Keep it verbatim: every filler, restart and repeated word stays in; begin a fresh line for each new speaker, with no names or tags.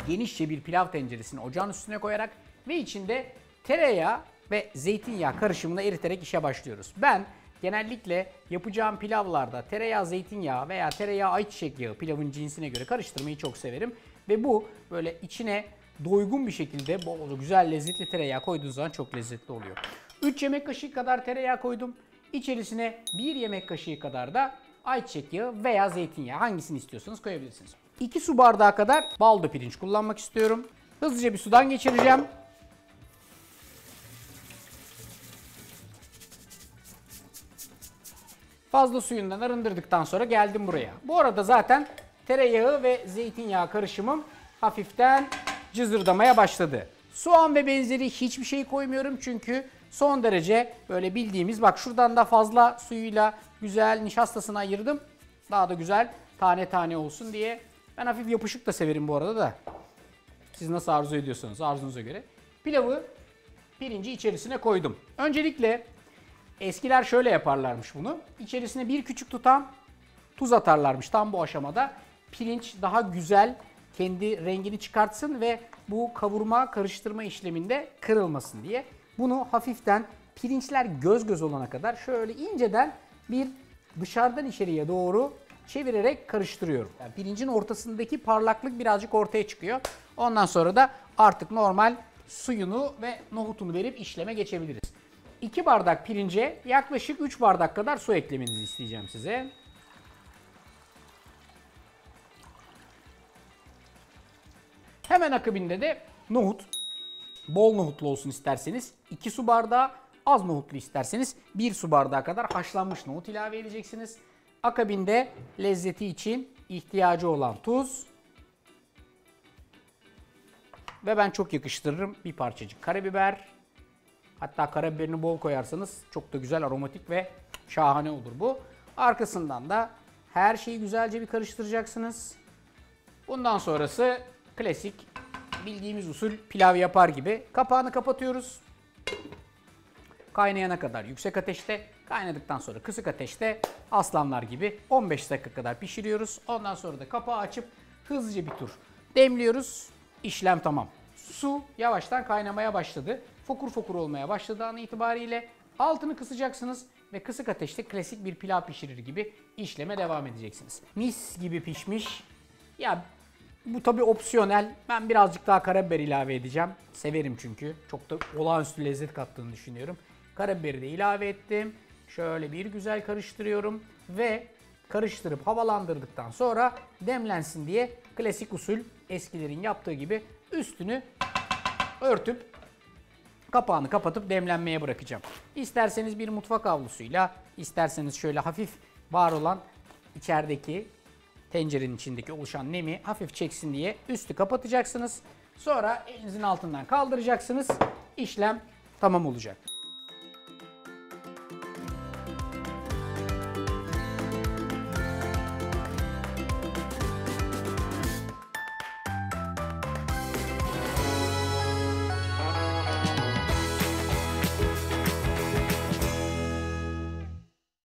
genişçe bir pilav tenceresini ocağın üstüne koyarak ve içinde tereyağı ve zeytinyağı karışımını eriterek işe başlıyoruz. Ben genellikle yapacağım pilavlarda tereyağı, zeytinyağı veya tereyağı, ayçiçek yağı pilavın cinsine göre karıştırmayı çok severim. Ve bu böyle içine doygun bir şekilde bol, güzel, lezzetli tereyağı koyduğunuz zaman çok lezzetli oluyor. üç yemek kaşığı kadar tereyağı koydum. İçerisine bir yemek kaşığı kadar da ayçiçek yağı veya zeytinyağı, hangisini istiyorsanız koyabilirsiniz. iki su bardağı kadar baldo pirinç kullanmak istiyorum. Hızlıca bir sudan geçireceğim. Fazla suyundan arındırdıktan sonra geldim buraya. Bu arada zaten tereyağı ve zeytinyağı karışımım hafiften cızırdamaya başladı. Soğan ve benzeri hiçbir şey koymuyorum çünkü son derece böyle bildiğimiz, bak şuradan da fazla suyuyla güzel nişastasını ayırdım. Daha da güzel tane tane olsun diye. Ben hafif yapışık da severim bu arada da. Siz nasıl arzu ediyorsanız arzunuza göre. Pilavı, pirinci içerisine koydum. Öncelikle eskiler şöyle yaparlarmış bunu. İçerisine bir küçük tutam tuz atarlarmış tam bu aşamada. Pirinç daha güzel kendi rengini çıkartsın ve bu kavurma, karıştırma işleminde kırılmasın diye. Bunu hafiften pirinçler göz göz olana kadar şöyle inceden bir dışarıdan içeriye doğru çevirerek karıştırıyorum. Yani pirincin ortasındaki parlaklık birazcık ortaya çıkıyor. Ondan sonra da artık normal suyunu ve nohutunu verip işleme geçebiliriz. iki bardak pirince yaklaşık üç bardak kadar su eklemenizi isteyeceğim size. Hemen akabinde de nohut. Bol nohutlu olsun isterseniz iki su bardağı, az nohutlu isterseniz bir su bardağı kadar haşlanmış nohut ilave edeceksiniz. Akabinde lezzeti için ihtiyacı olan tuz ve ben çok yakıştırırım bir parçacık karabiber. Hatta karabiberini bol koyarsanız çok da güzel, aromatik ve şahane olur bu. Arkasından da her şeyi güzelce bir karıştıracaksınız. Bundan sonrası klasik bildiğimiz usul pilav yapar gibi kapağını kapatıyoruz. Kaynayana kadar yüksek ateşte, kaynadıktan sonra kısık ateşte aslanlar gibi on beş dakika kadar pişiriyoruz. Ondan sonra da kapağı açıp hızlıca bir tur demliyoruz. İşlem tamam. Su yavaştan kaynamaya başladı. Fokur fokur olmaya başladığı an itibariyle altını kısacaksınız ve kısık ateşte klasik bir pilav pişirir gibi işleme devam edeceksiniz. Mis gibi pişmiş. Ya bu tabii opsiyonel. Ben birazcık daha karabiber ilave edeceğim. Severim çünkü. Çok da olağanüstü lezzet kattığını düşünüyorum. Karabiberi de ilave ettim. Şöyle bir güzel karıştırıyorum ve karıştırıp havalandırdıktan sonra demlensin diye klasik usul eskilerin yaptığı gibi üstünü örtüp kapağını kapatıp demlenmeye bırakacağım. İsterseniz bir mutfak havlusuyla, isterseniz şöyle hafif var olan içerideki tencerenin içindeki oluşan nemi hafif çeksin diye üstü kapatacaksınız. Sonra elinizin altından kaldıracaksınız. İşlem tamam olacak.